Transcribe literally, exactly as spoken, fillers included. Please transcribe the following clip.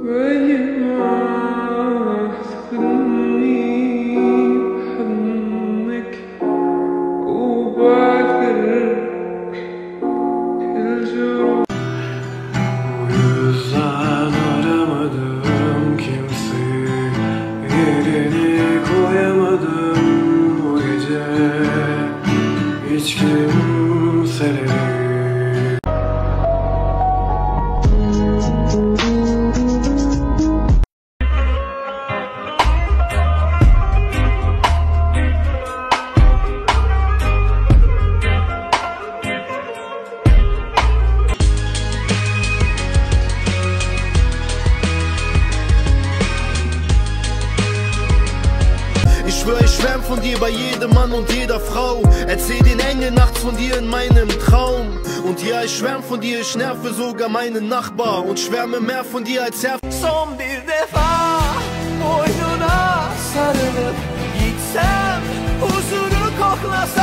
Hiç kimseleri. Ich schwör, ich schwärm von dir bei jedem Mann und jeder Frau. Erzähl den Engel nachts von dir in meinem Traum. Und ja, ich schwärm von dir, ich nerve sogar meinen Nachbar. Und schwärme mehr von dir als Herr. Son bir defa boynuna sarılıp gitsem, huzuru koklasam.